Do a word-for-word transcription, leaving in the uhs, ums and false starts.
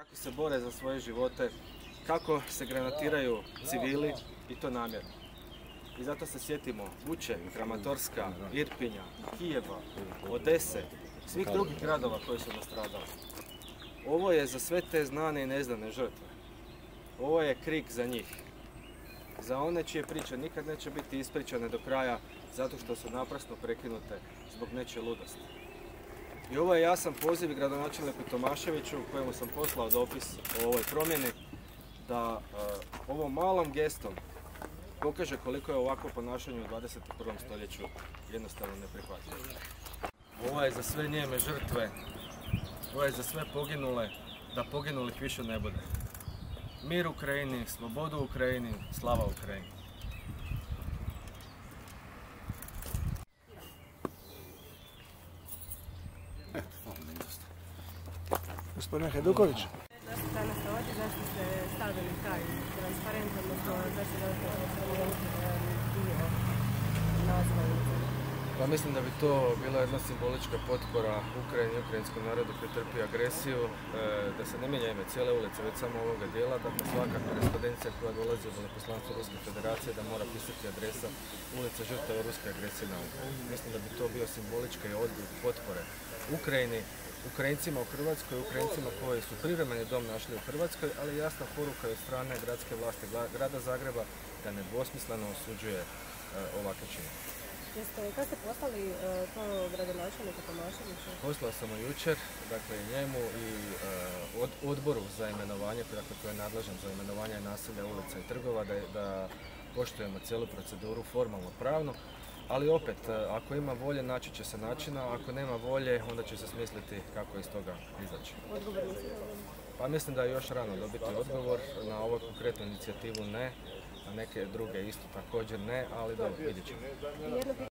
Kako se bore za svoje živote, kako se granatiraju civili i to namjerno. I zato se sjetimo Buče, Kramatorska, Irpinja, Kijeva, Odese, svih drugih gradova koji su nastradali. Ovo je za sve te znane i neznane žrtve. Ovo je krik za njih. Za one čije priče nikad neće biti ispričane do kraja zato što su naprasno prekinute zbog nečije ludosti. I ovo je jasan poziv gradonačelniku Tomaševiću kojemu sam poslao dopis o ovoj promjeni da uh, ovom malom gestom pokaže koliko je ovako ponašanje u dvadeset prvom stoljeću jednostavno neprihvatljivo. Ovo je za sve njeme žrtve, ovo je za sve poginule, da poginulih više ne bude. Mir Ukrajini, slobodu Ukrajini, slava Ukrajini. Gospodine Hajduković. Zašto ste danas ovdje, zašto ste stavili taj transparent, odnosno zašto da dio nazva? Pa mislim da bi to bila jedna simbolička potpora Ukrajini i ukrajinskom narodu koji trpi agresiju, da se ne mijenja ime cijele ulice, već samo ovoga dijela, dakle svaka korespondencija koja dolazi u Veleposlanstvo Ruske federacije da mora pisati adresa ulica žrtava ruske agresije na Ukrajinu. Mislim da bi to bio simbolički odgovor potpore Ukrajini, Ukrajincima u Hrvatskoj, Ukrajincima koji su privremeni dom našli u Hrvatskoj, ali jasna poruka od strane gradske vlasti grada Zagreba da nedvosmisleno osuđuje ovakve čine. Jeste, kad ste poslali uh, to gradonačelniku Tomaševiću? Poslao sam ju jučer, dakle njemu i uh, od, odboru za imenovanje, dakle koji je nadležan za imenovanje naselja, ulica i trgova, da, da poštujemo cijelu proceduru formalno pravno, ali opet, uh, ako ima volje, naći će se načina, a ako nema volje, onda će se smisliti kako iz toga izaći. Odgovor nisi dobili? Pa mislim da je još rano dobiti odgovor, na ovu konkretnu inicijativu ne, a neke druge isto također ne, ali dobro, vidjet ćemo.